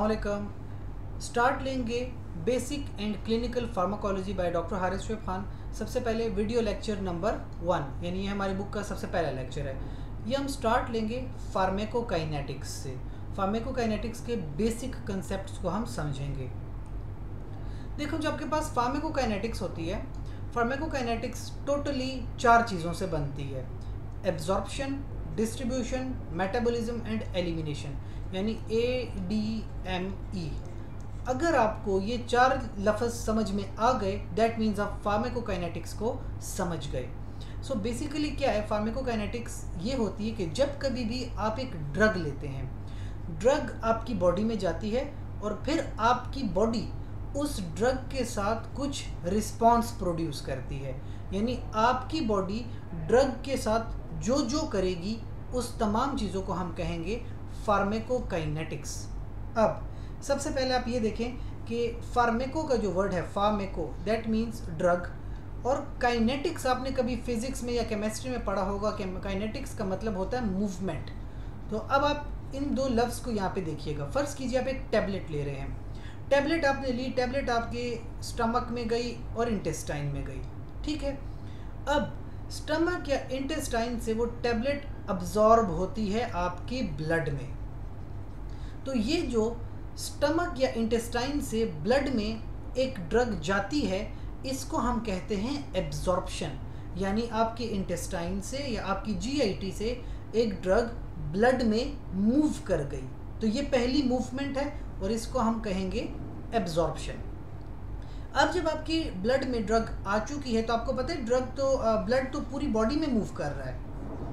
अस्सलाम। स्टार्ट लेंगे basic and clinical pharmacology by doctor Haris Shoaib Khan. सबसे पहले वीडियो लेक्चर नंबर 1, यानी ये हमारी बुक का सबसे पहला लेक्चर है। ये हम स्टार्ट लेंगे फार्मेकोकाइनेटिक्स से। फार्मेकोकाइनेटिक्स के बेसिक कंसेप्ट्स को हम समझेंगे। देखो, जब आपके पास फार्मेकोकाइनेटिक्स होती है, फार्मेकोकाइनेटिक्स टोटली 4 चीज़ों से बनती है: absorption, distribution, metabolism and elimination, यानी ADME। अगर आपको ये 4 लफ्ज़ समझ में आ गए, दैट मीन्स आप फार्मेकोकाइनेटिक्स को समझ गए। सो बेसिकली क्या है फार्मेकोकाइनेटिक्स? ये होती है कि जब कभी भी आप एक ड्रग लेते हैं, ड्रग आपकी बॉडी में जाती है और फिर आपकी बॉडी उस ड्रग के साथ कुछ रिस्पॉन्स प्रोड्यूस करती है, यानी आपकी बॉडी ड्रग के साथ जो जो करेगी उस तमाम चीज़ों को हम कहेंगे फार्मेकोकाइनेटिक्स। अब सबसे पहले आप ये देखें कि फार्मेको का जो वर्ड है फार्मेको, दैट मीन्स ड्रग, और काइनेटिक्स आपने कभी फिजिक्स में या केमिस्ट्री में पढ़ा होगा कि काइनेटिक्स का मतलब होता है मूवमेंट। तो अब आप इन 2 लफ्ज़ को यहाँ पे देखिएगा। फ़र्ज़ कीजिए आप एक टैबलेट ले रहे हैं, टैबलेट आपने ली, टैबलेट आपके स्टमक में गई और इंटेस्टाइन में गई, ठीक है। अब स्टमक या इंटेस्टाइन से वो टैबलेट अब्जॉर्ब होती है आपकी ब्लड में। तो ये जो स्टमक या इंटेस्टाइन से ब्लड में एक ड्रग जाती है, इसको हम कहते हैं एब्जॉर्प्शन, यानी आपके इंटेस्टाइन से या आपकी GIT से एक ड्रग ब्लड में मूव कर गई। तो ये पहली मूवमेंट है और इसको हम कहेंगे एब्जॉर्प्शन। अब जब आपकी ब्लड में ड्रग आ चुकी है, तो आपको पता है ब्लड तो पूरी बॉडी में मूव कर रहा है।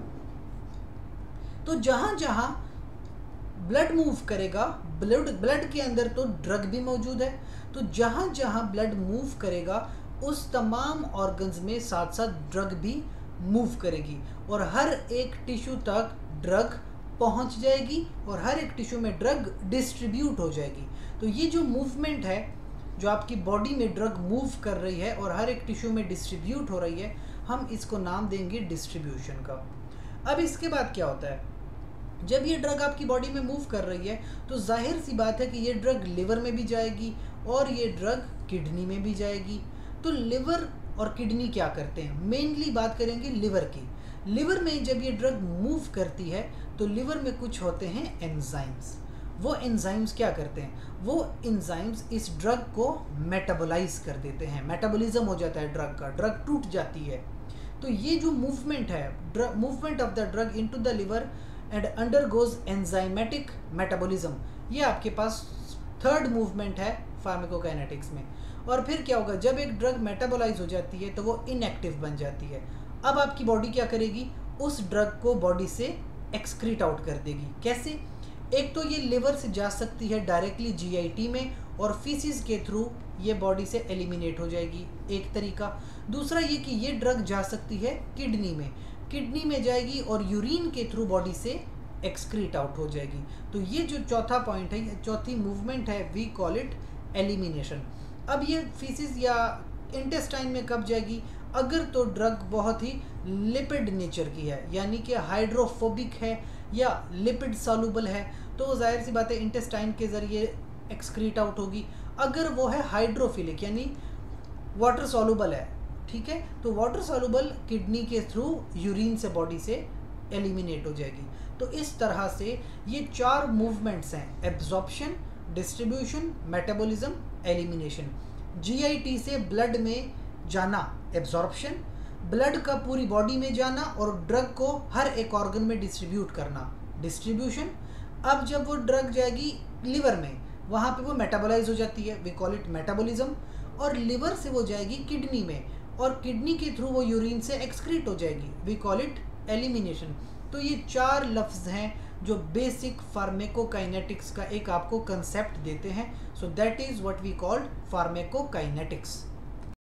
तो जहाँ जहाँ ब्लड मूव करेगा, ब्लड के अंदर तो ड्रग भी मौजूद है, तो जहाँ जहाँ ब्लड मूव करेगा उस तमाम ऑर्गन्स में साथ साथ ड्रग भी मूव करेगी और हर एक टिश्यू तक ड्रग पहुँच जाएगी और हर एक टिश्यू में ड्रग डिस्ट्रीब्यूट हो जाएगी। तो ये जो मूवमेंट है, जो आपकी बॉडी में ड्रग मूव कर रही है और हर एक टिश्यू में डिस्ट्रीब्यूट हो रही है, हम इसको नाम देंगे डिस्ट्रीब्यूशन का। अब इसके बाद क्या होता है, जब ये ड्रग आपकी बॉडी में मूव कर रही है तो जाहिर सी बात है कि ये ड्रग लिवर में भी जाएगी और ये ड्रग किडनी में भी जाएगी। तो लिवर और किडनी क्या करते हैं? मेनली बात करेंगे लिवर की। लिवर में जब ये ड्रग मूव करती है तो लिवर में कुछ होते हैं एंजाइम्स। वो एंजाइम्स क्या करते हैं? वो एंजाइम्स इस ड्रग को मेटाबोलाइज कर देते हैं, मेटाबॉलिज्म हो जाता है ड्रग का, ड्रग टूट जाती है। तो ये जो मूवमेंट है, movement of the drug into the liver and undergoes enzymatic metabolism, ये आपके पास 3rd मूवमेंट है फार्मेकोकाइनेटिक्स में। और फिर क्या होगा, जब एक ड्रग मेटाबोलाइज हो जाती है तो वो इनएक्टिव बन जाती है। अब आपकी बॉडी क्या करेगी? उस ड्रग को बॉडी से एक्सक्रीट आउट कर देगी। कैसे? एक तो ये लिवर से जा सकती है डायरेक्टली GIT में और फीसिस के थ्रू ये बॉडी से एलिमिनेट हो जाएगी, एक तरीका। दूसरा ये कि ये ड्रग जा सकती है किडनी में जाएगी और यूरिन के थ्रू बॉडी से एक्सक्रीट आउट हो जाएगी। तो ये जो चौथा पॉइंट है, ये चौथी मूवमेंट है, वी कॉल इट एलिमिनेशन। अब ये फीसिस या इंटेस्टाइन में कब जाएगी? अगर तो ड्रग बहुत ही लिपिड नेचर की है, यानी कि हाइड्रोफोबिक है या लिपिड सॉल्युबल है, तो जाहिर सी बात है इंटेस्टाइन के ज़रिए एक्सक्रीट आउट होगी। अगर वो है हाइड्रोफिलिक यानी वाटर सॉल्युबल है, ठीक है, तो वाटर सॉल्युबल किडनी के थ्रू यूरिन से बॉडी से एलिमिनेट हो जाएगी। तो इस तरह से ये 4 मूवमेंट्स हैं: absorption, distribution, metabolism, elimination. GIT से ब्लड में जाना एब्जॉर्प्शन, ब्लड का पूरी बॉडी में जाना और ड्रग को हर एक ऑर्गन में डिस्ट्रीब्यूट करना डिस्ट्रीब्यूशन। अब जब वो ड्रग जाएगी लिवर में, वहाँ पे वो मेटाबोलाइज हो जाती है, वी कॉल इट मेटाबॉलिज्म। और लिवर से वो जाएगी किडनी में और किडनी के थ्रू वो यूरिन से एक्सक्रीट हो जाएगी, वी कॉल इट एलिमिनेशन। तो ये 4 लफ्ज़ हैं जो बेसिक फार्मेकोकाइनेटिक्स का एक आपको कंसेप्ट देते हैं। So that is what we called pharmacokinetics.